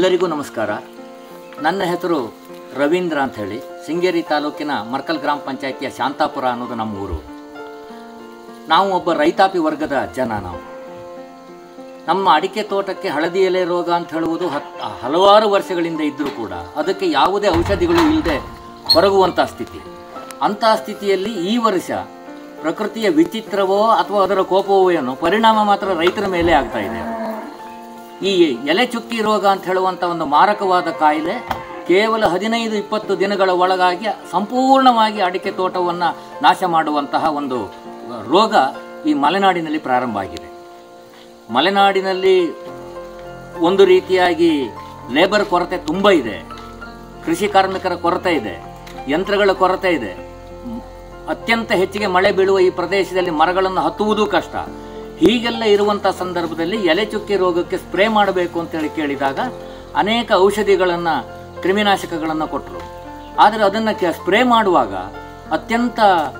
ಎಲ್ಲರಿಗೂ ನಮಸ್ಕಾರ. ನನ್ನ ಹೆಸರು ರವೀಂದ್ರ ಅಂತ ಹೇಳಿ. ಶೃಂಗೇರಿ ತಾಲೂಕಿನ ಮರ್ಕಲ್ ಗ್ರಾಮ ಪಂಚಾಯಿತಿಯ ಶಾಂತಾಪುರ ಅನ್ನೋದು ನಮ್ಮ ಊರು. ನಾವು ಒಬ್ಬ ರೈತಾಪಿ ವರ್ಗದ ಜನ. ನಮ್ಮ ಅಡಿಕೆ ತೋಟಕ್ಕೆ ಹಳದಿ ಎಲೆ ರೋಗ ಅಂತ ಹೇಳುವುದು ಹಲವಾರು ವರ್ಷಗಳಿಂದ ಇದ್ದರೂ ಕೂಡ ಅದಕ್ಕೆ ಯಾವುದೇ ಔಷಧಿಗಳು ಇಲ್ಲದೆ ಹೊರಗುವಂಥ ಸ್ಥಿತಿ. ಅಂತಹ ಸ್ಥಿತಿಯಲ್ಲಿ ಈ ವರ್ಷ ಪ್ರಕೃತಿಯ ವಿಚಿತ್ರವೋ ಅಥವಾ ಅದರ ಕೋಪವೋ ಏನೋ ಪರಿಣಾಮ ಮಾತ್ರ ರೈತರ ಮೇಲೆ ಆಗ್ತಾ ಇದೆ. ಈ ಎಲೆ ಚುಕ್ಕಿ ರೋಗ ಅಂತ ಹೇಳುವಂಥ ಒಂದು ಮಾರಕವಾದ ಕಾಯಿಲೆ ಕೇವಲ 15-20 ದಿನಗಳ ಒಳಗಾಗಿ ಸಂಪೂರ್ಣವಾಗಿ ಅಡಿಕೆ ತೋಟವನ್ನು ನಾಶ ಮಾಡುವಂತಹ ಒಂದು ರೋಗ ಈ ಮಲೆನಾಡಿನಲ್ಲಿ ಪ್ರಾರಂಭ ಆಗಿದೆ. ಮಲೆನಾಡಿನಲ್ಲಿ ಒಂದು ರೀತಿಯಾಗಿ ಲೇಬರ್ ಕೊರತೆ ತುಂಬ ಇದೆ, ಕೃಷಿ ಕಾರ್ಮಿಕರ ಕೊರತೆ ಇದೆ, ಯಂತ್ರಗಳ ಕೊರತೆ ಇದೆ. ಅತ್ಯಂತ ಹೆಚ್ಚಿಗೆ ಮಳೆ ಬೀಳುವ ಈ ಪ್ರದೇಶದಲ್ಲಿ ಮರಗಳನ್ನು ಹತ್ತುವುದೂ ಕಷ್ಟ. ಹೀಗೆಲ್ಲ ಇರುವಂಥ ಸಂದರ್ಭದಲ್ಲಿ ಎಲೆ ಚುಕ್ಕಿ ರೋಗಕ್ಕೆ ಸ್ಪ್ರೇ ಮಾಡಬೇಕು ಅಂತೇಳಿ ಕೇಳಿದಾಗ ಅನೇಕ ಔಷಧಿಗಳನ್ನು, ಕ್ರಿಮಿನಾಶಕಗಳನ್ನು ಕೊಟ್ಟರು. ಆದರೆ ಅದನ್ನು ಸ್ಪ್ರೇ ಮಾಡುವಾಗ ಅತ್ಯಂತ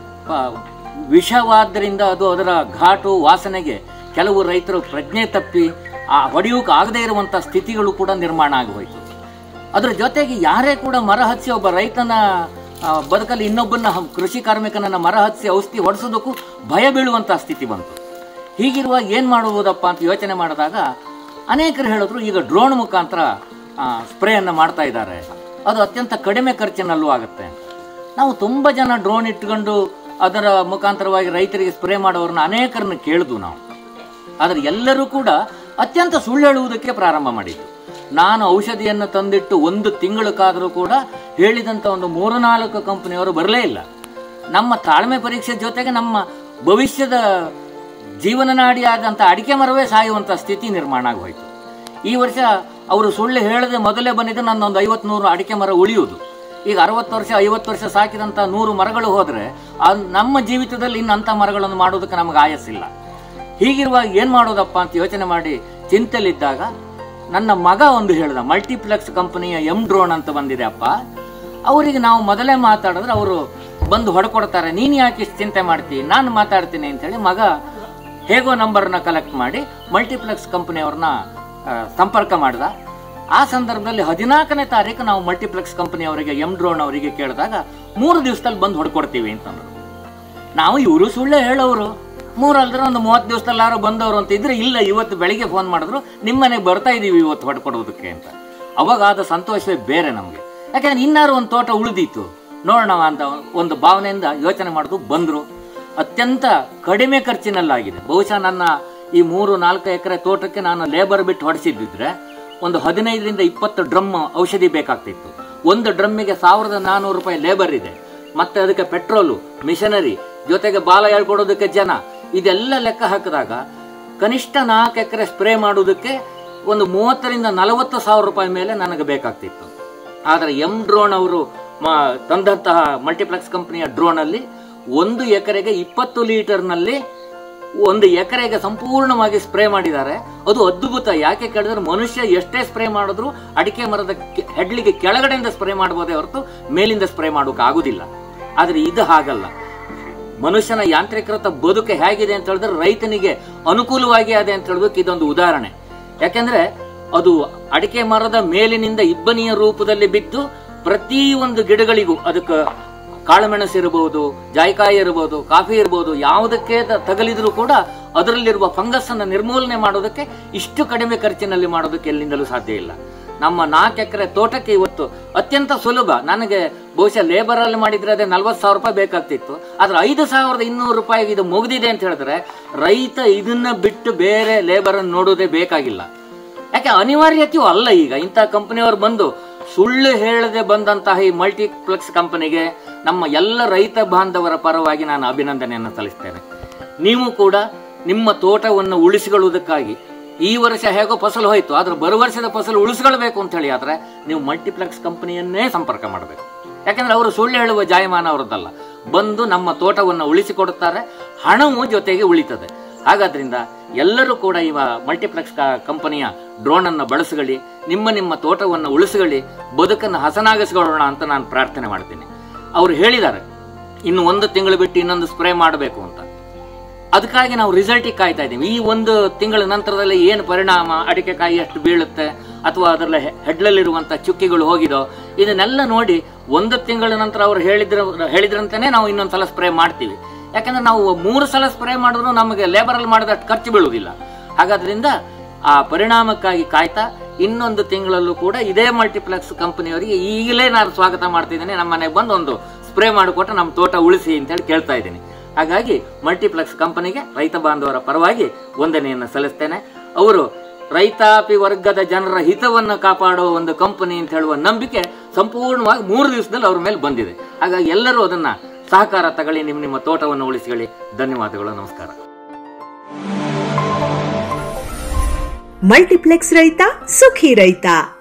ವಿಷವಾದ್ದರಿಂದ ಅದು ಅದರ ಘಾಟು ವಾಸನೆಗೆ ಕೆಲವು ರೈತರು ಪ್ರಜ್ಞೆ ತಪ್ಪಿ ಹೊಡೆಯೋಕೆ ಆಗದೇ ಇರುವಂಥ ಸ್ಥಿತಿಗಳು ಕೂಡ ನಿರ್ಮಾಣ ಆಗೋಯಿತು. ಅದರ ಜೊತೆಗೆ ಯಾರೇ ಕೂಡ ಮರ ಹಚ್ಚಿ ಒಬ್ಬ ರೈತನ ಬದುಕಲ್ಲಿ ಇನ್ನೊಬ್ಬನ ಕೃಷಿ ಕಾರ್ಮಿಕನನ್ನು ಮರ ಹಚ್ಚಿ ಔಷಧಿ ಹೊಡೆಸೋದಕ್ಕೂ ಭಯ ಬೀಳುವಂಥ ಸ್ಥಿತಿ ಬಂತು. ಹೀಗಿರುವಾಗ ಏನು ಮಾಡುವುದಪ್ಪ ಅಂತ ಯೋಚನೆ ಮಾಡಿದಾಗ ಅನೇಕರು ಹೇಳಿದ್ರು, ಈಗ ಡ್ರೋನ್ ಮುಖಾಂತರ ಸ್ಪ್ರೇಯನ್ನು ಮಾಡ್ತಾ ಇದ್ದಾರೆ, ಅದು ಅತ್ಯಂತ ಕಡಿಮೆ ಖರ್ಚಿನಲ್ಲೂ ಆಗುತ್ತೆ. ನಾವು ತುಂಬ ಜನ ಡ್ರೋನ್ ಇಟ್ಕೊಂಡು ಅದರ ಮುಖಾಂತರವಾಗಿ ರೈತರಿಗೆ ಸ್ಪ್ರೇ ಮಾಡೋರನ್ನ ಅನೇಕರನ್ನು ಕೇಳಿದ್ವು ನಾವು. ಆದರೆ ಎಲ್ಲರೂ ಕೂಡ ಅತ್ಯಂತ ಸುಳ್ಳು ಹೇಳುವುದಕ್ಕೆ ಪ್ರಾರಂಭ ಮಾಡಿದ್ದು. ನಾನು ಔಷಧಿಯನ್ನು ತಂದಿಟ್ಟು 1 ತಿಂಗಳಕ್ಕಾದರೂ ಕೂಡ ಹೇಳಿದಂಥ ಒಂದು 3-4 ಕಂಪನಿಯವರು ಬರಲೇ ಇಲ್ಲ. ನಮ್ಮ ತಾಳ್ಮೆ ಪರೀಕ್ಷೆ ಜೊತೆಗೆ ನಮ್ಮ ಭವಿಷ್ಯದ ಜೀವನನಾಡಿಯಾದಂಥ ಅಡಿಕೆ ಮರವೇ ಸಾಯುವಂಥ ಸ್ಥಿತಿ ನಿರ್ಮಾಣ ಆಗೋಯ್ತು. ಈ ವರ್ಷ ಅವರು ಸುಳ್ಳು ಹೇಳದೆ ಮೊದಲೇ ಬಂದಿದ್ದು ನನ್ನೊಂದು 50-100 ಅಡಿಕೆ ಮರ ಉಳಿಯುವುದು. ಈಗ 60 ವರ್ಷ 50 ವರ್ಷ ಸಾಕಿದಂಥ 100 ಮರಗಳು ಹೋದರೆ ನಮ್ಮ ಜೀವಿತದಲ್ಲಿ ಇನ್ನಂಥ ಮರಗಳನ್ನು ಮಾಡೋದಕ್ಕೆ ನಮಗೆ ಆಯಸ್ಸಿಲ್ಲ. ಹೀಗಿರುವಾಗ ಏನು ಮಾಡೋದಪ್ಪ ಅಂತ ಯೋಚನೆ ಮಾಡಿ ಚಿಂತೆಯಲ್ಲಿದ್ದಾಗ ನನ್ನ ಮಗ ಒಂದು ಹೇಳ್ದ, ಮಲ್ಟಿಪ್ಲೆಕ್ಸ್ ಕಂಪನಿಯ ಡ್ರೋನ್ ಅಂತ ಬಂದಿದೆ ಅಪ್ಪ, ಅವರಿಗೆ ನಾವು ಮೊದಲೇ ಮಾತಾಡಿದ್ರೆ ಅವರು ಬಂದು ಹೊಡ್ಕೊಡ್ತಾರೆ, ನೀನು ಯಾಕೆ ಇಷ್ಟು ಚಿಂತೆ ಮಾಡ್ತೀವಿ, ನಾನು ಮಾತಾಡ್ತೀನಿ ಅಂತೇಳಿ ಮಗ ಹೇಗೋ ನಂಬರ್ನ ಕಲೆಕ್ಟ್ ಮಾಡಿ ಮಲ್ಟಿಪ್ಲೆಕ್ಸ್ ಕಂಪನಿಯವ್ರನ್ನ ಸಂಪರ್ಕ ಮಾಡ್ದ. ಆ ಸಂದರ್ಭದಲ್ಲಿ 14ನೇ ತಾರೀಕು ನಾವು ಮಲ್ಟಿಪ್ಲೆಕ್ಸ್ ಕಂಪನಿಯವರಿಗೆ ಡ್ರೋನ್ ಅವರಿಗೆ ಕೇಳಿದಾಗ 3 ದಿವಸದಲ್ಲಿ ಬಂದು ಹೊಡ್ಕೊಡ್ತೀವಿ ಅಂತಂದ್ರು. ನಾವು ಇವರು ಸುಳ್ಳೆ ಹೇಳೋರು, 3 ಅಲ್ದ್ರೆ ಒಂದು 30 ದಿವಸದಲ್ಲಿ ಯಾರು ಬಂದವರು ಅಂತ ಇದ್ರೆ, ಇಲ್ಲ ಇವತ್ತು ಬೆಳಿಗ್ಗೆ ಫೋನ್ ಮಾಡಿದ್ರು ನಿಮ್ಮ ಮನೆಗೆ ಬರ್ತಾ ಇದೀವಿ ಇವತ್ತು ಹೊಡ್ಕೊಡೋದಕ್ಕೆ ಅಂತ. ಅವಾಗ ಆದ ಸಂತೋಷವೇ ಬೇರೆ ನಮಗೆ. ಯಾಕೆಂದ್ರೆ ಇನ್ನಾರು ಒಂದು ತೋಟ ಉಳಿದಿತ್ತು ನೋಡೋಣ ಅಂತ ಒಂದು ಭಾವನೆಯಿಂದ ಯೋಚನೆ ಮಾಡಿದ್ರು. ಬಂದರು. ಅತ್ಯಂತ ಕಡಿಮೆ ಖರ್ಚಿನಲ್ಲಾಗಿದೆ. ಬಹುಶಃ ನನ್ನ ಈ 3-4 ಎಕರೆ ತೋಟಕ್ಕೆ ನಾನು ಲೇಬರ್ ಬಿಟ್ಟು ಹೊಡೆಸಿದ್ದಿದ್ರೆ ಒಂದು 15-20 ಡ್ರಮ್ ಔಷಧಿ ಬೇಕಾಗ್ತಿತ್ತು. ಒಂದು ಡ್ರಮ್ಮಿಗೆ 1400 ರೂಪಾಯಿ ಲೇಬರ್ ಇದೆ, ಮತ್ತೆ ಅದಕ್ಕೆ ಪೆಟ್ರೋಲು, ಮಿಷನರಿ, ಜೊತೆಗೆ ಬಾಲ ಹೇಳ್ಕೊಡೋದಕ್ಕೆ ಜನ, ಇದೆಲ್ಲ ಲೆಕ್ಕ ಹಾಕಿದಾಗ ಕನಿಷ್ಠ 4 ಎಕರೆ ಸ್ಪ್ರೇ ಮಾಡೋದಕ್ಕೆ ಒಂದು 30,000-40 ಸಾವಿರ ರೂಪಾಯಿ ಮೇಲೆ ನನಗೆ ಬೇಕಾಗ್ತಿತ್ತು. ಆದರೆ ಡ್ರೋನ್ ಅವರು ತಂದಂತಹ ಮಲ್ಟಿಪ್ಲೆಕ್ಸ್ ಕಂಪನಿಯ ಡ್ರೋನಲ್ಲಿ 1 ಎಕರೆಗೆ 20 ಲೀಟರ್ನಲ್ಲಿ 1 ಎಕರೆಗೆ ಸಂಪೂರ್ಣವಾಗಿ ಸ್ಪ್ರೇ ಮಾಡಿದ್ದಾರೆ. ಅದು ಅದ್ಭುತ. ಯಾಕೆ ಕೇಳಿದ್ರೆ ಮನುಷ್ಯ ಎಷ್ಟೇ ಸ್ಪ್ರೇ ಮಾಡಿದ್ರು ಅಡಿಕೆ ಮರದ ಹೆಡ್ಲಿಗೆ ಕೆಳಗಡೆಯಿಂದ ಸ್ಪ್ರೇ ಮಾಡಬಹುದೇ ಹೊರತು ಮೇಲಿಂದ ಸ್ಪ್ರೇ ಮಾಡೋಕೆ ಆಗುದಿಲ್ಲ. ಆದರೆ ಇದು ಹಾಗಲ್ಲ. ಮನುಷ್ಯನ ಯಾಂತ್ರೀಕೃತ ಬದುಕು ಹೇಗಿದೆ ಅಂತ ಹೇಳಿದ್ರೆ ರೈತನಿಗೆ ಅನುಕೂಲವಾಗಿ ಇದೆ ಅಂತ ಹೇಳೋದಕ್ಕೆ ಇದೊಂದು ಉದಾಹರಣೆ. ಯಾಕೆಂದ್ರೆ ಅದು ಅಡಿಕೆ ಮರದ ಮೇಲಿನಿಂದ ಇಬ್ಬನಿಯ ರೂಪದಲ್ಲಿ ಬಿದ್ದು ಪ್ರತಿಯೊಂದು ಗಿಡಗಳಿಗೂ, ಅದಕ್ಕೆ ಕಾಳುಮೆಣಸು ಇರಬಹುದು, ಜಾಯಿಕಾಯಿ ಇರಬಹುದು, ಕಾಫಿ ಇರಬಹುದು, ಯಾವುದಕ್ಕೆ ತಗಲಿದ್ರೂ ಕೂಡ ಅದರಲ್ಲಿರುವ ಫಂಗಸ್ ಅನ್ನು ನಿರ್ಮೂಲನೆ ಮಾಡೋದಕ್ಕೆ ಇಷ್ಟು ಕಡಿಮೆ ಖರ್ಚಿನಲ್ಲಿ ಮಾಡೋದಕ್ಕೆ ಎಲ್ಲಿಂದಲೂ ಸಾಧ್ಯ ಇಲ್ಲ. ನಮ್ಮ 4 ಎಕರೆ ತೋಟಕ್ಕೆ ಇವತ್ತು ಅತ್ಯಂತ ಸುಲಭ. ನನಗೆ ಬಹುಶಃ ಲೇಬರ್ ಅಲ್ಲಿ ಮಾಡಿದ್ರೆ ಅದೇ 40 ಸಾವಿರ ರೂಪಾಯಿ ಬೇಕಾಗ್ತಿತ್ತು. ಆದ್ರೆ 5,200 ರೂಪಾಯಿಗೆ ಇದು ಮುಗಿದಿದೆ ಅಂತ ಹೇಳಿದ್ರೆ ರೈತ ಇದನ್ನ ಬಿಟ್ಟು ಬೇರೆ ಲೇಬರ್ ಅನ್ನು ನೋಡೋದೇ ಬೇಕಾಗಿಲ್ಲ. ಯಾಕೆ ಅನಿವಾರ್ಯತೆಯೂ ಅಲ್ಲ. ಈಗ ಇಂಥ ಕಂಪನಿಯವರು ಬಂದು ಸುಳ್ಳು ಹೇಳದೆ ಬಂದಂತಹ ಈ ಮಲ್ಟಿಪ್ಲೆಕ್ಸ್ ಕಂಪನಿಗೆ ನಮ್ಮ ಎಲ್ಲ ರೈತ ಬಾಂಧವರ ಪರವಾಗಿ ನಾನು ಅಭಿನಂದನೆಯನ್ನು ಸಲ್ಲಿಸ್ತೇನೆ. ನೀವು ಕೂಡ ನಿಮ್ಮ ತೋಟವನ್ನು ಉಳಿಸಿಕೊಳ್ಳುವುದಕ್ಕಾಗಿ ಈ ವರ್ಷ ಹೇಗೋ ಫಸಲು ಹೋಯ್ತು, ಆದ್ರೆ ಬರುವ ವರ್ಷದ ಫಸಲು ಉಳಿಸ್ಕೊಳ್ಬೇಕು ಅಂತ ಹೇಳಿ ಆದ್ರೆ ನೀವು ಮಲ್ಟಿಪ್ಲೆಕ್ಸ್ ಕಂಪನಿಯನ್ನೇ ಸಂಪರ್ಕ ಮಾಡಬೇಕು. ಯಾಕಂದ್ರೆ ಅವರು ಸುಳ್ಳು ಹೇಳುವ ಜಾಯಮಾನ ಅವರದ್ದಲ್ಲ. ಬಂದು ನಮ್ಮ ತೋಟವನ್ನು ಉಳಿಸಿಕೊಡುತ್ತಾರೆ, ಹಣವೂ ಜೊತೆಗೆ ಉಳಿತದೆ. ಹಾಗಾದ್ರಿಂದ ಎಲ್ಲರೂ ಕೂಡ ಇವ ಮಲ್ಟಿಪ್ಲೆಕ್ಸ್ ಕಂಪನಿಯ ಡ್ರೋನ್ ಅನ್ನು ಬಳಸಿಕೊಳ್ಳಿ, ನಿಮ್ಮ ತೋಟವನ್ನು ಉಳಿಸಿಕೊಳ್ಳಿ, ಬದುಕನ್ನು ಹಸನಾಗಿಸಿಕೊಳ್ಳೋಣ ಅಂತ ನಾನು ಪ್ರಾರ್ಥನೆ ಮಾಡ್ತೀನಿ. ಅವರು ಹೇಳಿದ್ದಾರೆ ಇನ್ನು 1 ತಿಂಗಳು ಬಿಟ್ಟು ಇನ್ನೊಂದು ಸ್ಪ್ರೇ ಮಾಡಬೇಕು ಅಂತ. ಅದಕ್ಕಾಗಿ ನಾವು ರಿಸಲ್ಟಿಗೆ ಕಾಯ್ತಾ ಇದ್ದೀವಿ. ಈ ಒಂದು ತಿಂಗಳ ನಂತರದಲ್ಲಿ ಏನು ಪರಿಣಾಮ, ಅಡಿಕೆ ಕಾಯಿ ಎಷ್ಟು ಬೀಳುತ್ತೆ ಅಥವಾ ಅದರಲ್ಲಿ ಹೆಡ್ಲಲ್ಲಿರುವಂಥ ಚುಕ್ಕಿಗಳು ಹೋಗಿದೋ, ಇದನ್ನೆಲ್ಲ ನೋಡಿ 1 ತಿಂಗಳ ನಂತರ ಅವ್ರು ಹೇಳಿದ್ರಂತಾನೆ ನಾವು ಇನ್ನೊಂದ್ಸಲ ಸ್ಪ್ರೇ ಮಾಡ್ತೀವಿ. ಯಾಕಂದ್ರೆ ನಾವು 3 ಸಲ ಸ್ಪ್ರೇ ಮಾಡಿದ್ರು ನಮಗೆ ಲೇಬರಲ್ಲಿ ಮಾಡಿದಷ್ಟು ಖರ್ಚು ಬೀಳುವುದಿಲ್ಲ. ಹಾಗಾದ್ರಿಂದ ಆ ಪರಿಣಾಮಕ್ಕಾಗಿ ಕಾಯ್ತಾ ಇನ್ನೊಂದು ತಿಂಗಳಲ್ಲೂ ಕೂಡ ಇದೇ ಮಲ್ಟಿಪ್ಲೆಕ್ಸ್ ಕಂಪನಿಯವರಿಗೆ ಈಗಲೇ ನಾನು ಸ್ವಾಗತ ಮಾಡ್ತಿದ್ದೇನೆ. ನಮ್ಮ ಮನೆಗೆ ಬಂದು ಒಂದು ಸ್ಪ್ರೇ ಮಾಡಿಕೊಟ್ಟು ನಮ್ಮ ತೋಟ ಉಳಿಸಿ ಅಂತ ಹೇಳಿ ಕೇಳ್ತಾ ಇದ್ದೀನಿ. ಹಾಗಾಗಿ ಮಲ್ಟಿಪ್ಲೆಕ್ಸ್ ಕಂಪನಿಗೆ ರೈತ ಬಾಂಧವರ ಪರವಾಗಿ ವಂದನೆಯನ್ನು ಸಲ್ಲಿಸ್ತೇನೆ. ಅವರು ರೈತಾಪಿ ವರ್ಗದ ಜನರ ಹಿತವನ್ನು ಕಾಪಾಡುವ ಒಂದು ಕಂಪನಿ ಅಂತ ಹೇಳುವ ನಂಬಿಕೆ ಸಂಪೂರ್ಣವಾಗಿ 3 ದಿವಸದಲ್ಲಿ ಅವ್ರ ಮೇಲೆ ಬಂದಿದೆ. ಹಾಗಾಗಿ ಎಲ್ಲರೂ ಅದನ್ನ ಸಹಕಾರ ತಗೊಳ್ಳಿ, ನಿಮ್ಮ ತೋಟವನ್ನು ಉಳಿಸಿಕೊಳ್ಳಿ. ಧನ್ಯವಾದಗಳು, ನಮಸ್ಕಾರ. ಮಲ್ಟಿಪ್ಲೆಕ್ಸ್ ರೈತ ಸುಖಿ ರೈತ.